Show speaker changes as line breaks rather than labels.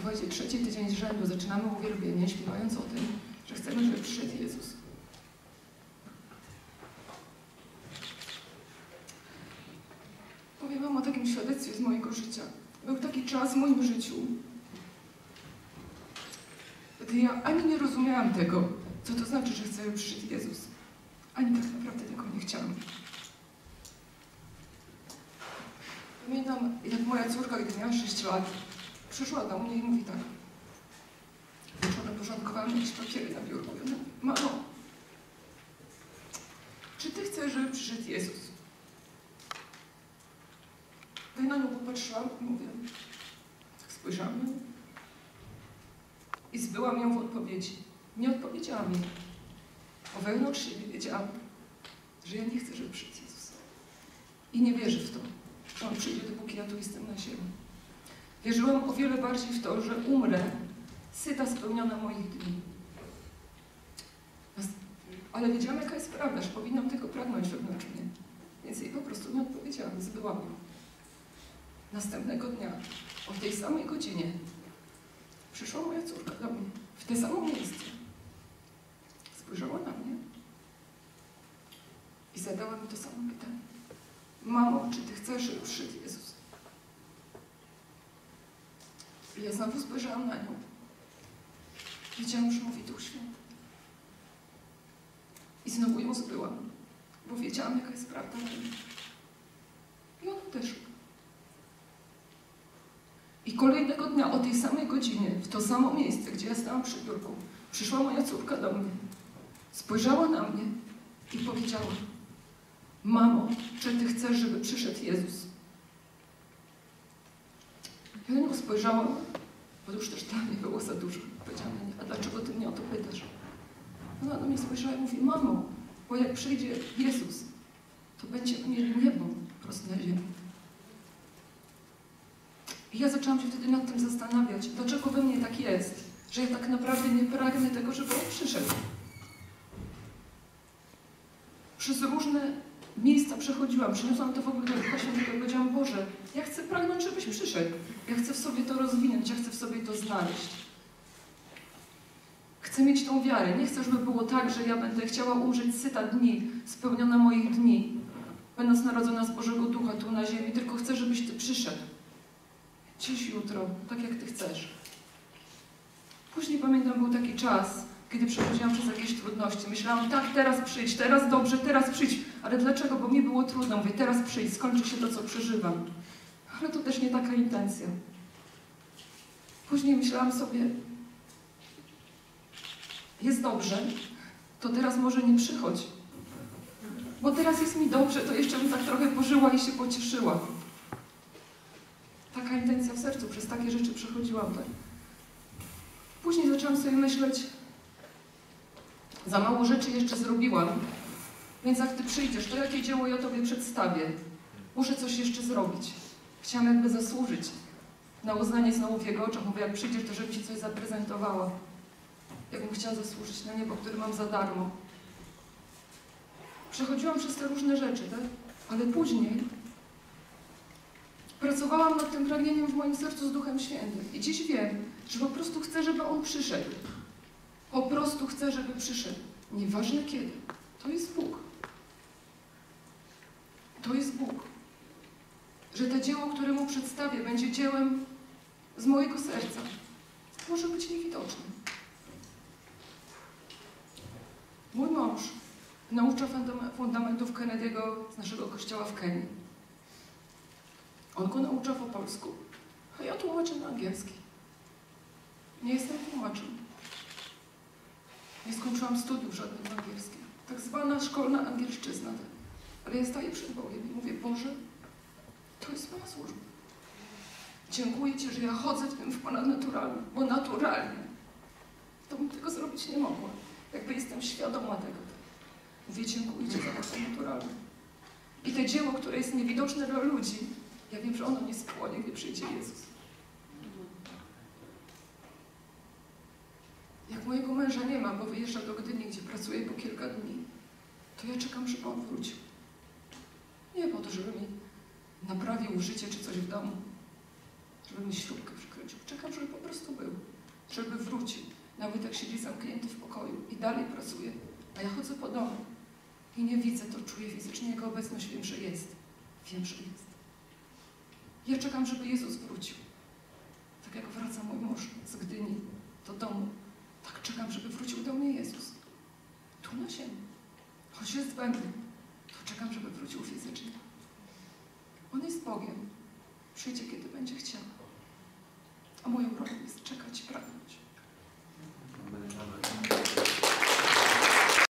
Słuchajcie, 3. tydzień z rzędu zaczynamy uwielbienie, śpiewając o tym, że chcemy, żeby przyszedł Jezus. Powiem wam o takim świadectwie z mojego życia. Był taki czas w moim życiu, gdy ja ani nie rozumiałam tego, co to znaczy, że chcę, żeby przyszedł Jezus. Ani tak naprawdę tego nie chciałam. Pamiętam, jak moja córka, gdy miała 6 lat, przyszła do mnie i mówi tak. Wieczorem porządkowałam jakieś papiery na biurku. Ja mówię, mamo, czy ty chcesz, żeby przyszedł Jezus? Ja na nią popatrzyłam i mówię, tak spojrzałam na nią i zbyłam ją w odpowiedzi. Nie odpowiedziałam jej, bo wewnątrz siebie wiedziałam, że ja nie chcę, żeby przyszedł Jezus. I nie wierzę w to, że On przyjdzie, dopóki ja tu jestem na ziemi. Wierzyłam o wiele bardziej w to, że umrę syta, spełniona moich dni. Ale wiedziałam, jaka jest prawda, że powinnam tego pragnąć wewnątrz mnie. Więc jej po prostu nie odpowiedziałam, zbyłam ją. Następnego dnia, o tej samej godzinie, przyszła moja córka do mnie, w te samo miejsce. Spojrzała na mnie i zadała mi to samo pytanie. Mamo, czy ty chcesz, żeby przyszedł Jezus? I ja znowu spojrzałam na nią. Wiedziałam, że mówi Duch Święty. I znowu ją zbyłam, bo wiedziałam, jaka jest prawda. I ona odeszła. I kolejnego dnia o tej samej godzinie, w to samo miejsce, gdzie ja stałam przy biurku, przyszła moja córka do mnie, spojrzała na mnie i powiedziała: mamo, czy ty chcesz, żeby przyszedł Jezus? Ja na nią spojrzałam, bo już też dla mnie było za dużo. Powiedziałam: a dlaczego ty mnie o to pytasz? Ona na mnie spojrzała i mówi: mamo, bo jak przyjdzie Jezus, to będziemy mieli niebo prosto na ziemi. I ja zaczęłam się wtedy nad tym zastanawiać, dlaczego we mnie tak jest, że ja tak naprawdę nie pragnę tego, żeby On przyszedł. Przez różne miejsca przechodziłam, przyniosłam to w ogóle do Ducha Świętego i powiedziałam: Boże, ja chcę pragnąć, żebyś przyszedł. Ja chcę w sobie to rozwinąć, ja chcę w sobie to znaleźć. Chcę mieć tą wiarę. Nie chcę, żeby było tak, że ja będę chciała umrzeć syta dni, spełniona moich dni, będąc narodzona z Bożego Ducha tu na ziemi, tylko chcę, żebyś Ty przyszedł. Dziś, jutro, tak jak Ty chcesz. Później pamiętam, był taki czas, kiedy przechodziłam przez jakieś trudności. Myślałam: tak, teraz przyjdź, teraz dobrze, teraz przyjdź. Ale dlaczego? Bo mi było trudno. Mówię: teraz przyjdź, skończy się to, co przeżywam. Ale to też nie taka intencja. Później myślałam sobie: jest dobrze, to teraz może nie przychodź. Bo teraz jest mi dobrze, to jeszcze bym tak trochę pożyła i się pocieszyła. Taka intencja w sercu, przez takie rzeczy przechodziłam. Tak. Później zaczęłam sobie myśleć: za mało rzeczy jeszcze zrobiłam, więc jak Ty przyjdziesz, to jakie dzieło ja Tobie przedstawię? Muszę coś jeszcze zrobić. Chciałam jakby zasłużyć na uznanie znowu w Jego oczach. Mówię: jak przyjdziesz, to żebym Ci coś zaprezentowała. Jakbym chciała zasłużyć na niebo, które mam za darmo. Przechodziłam przez te różne rzeczy, tak? Ale później pracowałam nad tym pragnieniem w moim sercu z Duchem Świętym. I dziś wiem, że po prostu chcę, żeby On przyszedł. Po prostu chcę, żeby przyszedł. Nieważne kiedy. To jest Bóg. To jest Bóg. Że to dzieło, które Mu przedstawię, będzie dziełem z mojego serca. Może być niewidoczne. Mój mąż naucza fundamentów Kennedy'ego z naszego kościoła w Kenii. On go naucza po polsku, a ja tłumaczę na angielski. Nie jestem tłumaczem. Nie skończyłam studiów żadnych angielskich. Tak zwana szkolna angielszczyzna. Ale ja staję przed Bogiem i mówię: Boże, to jest moja służba. Dziękuję Ci, że ja chodzę w tym w ponadnaturalnym, bo naturalnie to bym tego zrobić nie mogła. Jakby jestem świadoma tego. Mówię: dziękuję Ci za to naturalne. I to dzieło, które jest niewidoczne dla ludzi, ja wiem, że ono nie spłonie, gdy przyjdzie Jezus. Jak mojego męża nie ma, bo wyjeżdża do Gdyni, gdzie pracuje po kilka dni, to ja czekam, żeby on wrócił. Nie po to, żeby mi naprawił życie czy coś w domu, żeby mi śrubkę przykręcił. Czekam, żeby po prostu był. Na Wojtek siedzi zamknięty w pokoju i dalej pracuje, a ja chodzę po domu i nie widzę, to czuję fizycznie jego obecność, wiem, że jest. Wiem, że jest. Ja czekam, żeby Jezus wrócił. Tak jak wraca mój mąż z Gdyni do domu, tak czekam, żeby wrócił do mnie Jezus. Tu na ziemi. Choć jest zbędny, to czekam, żeby wrócił fizycznie. On jest Bogiem. Przyjdzie, kiedy będzie chciał. A moją rolą jest czekać i pragnąć.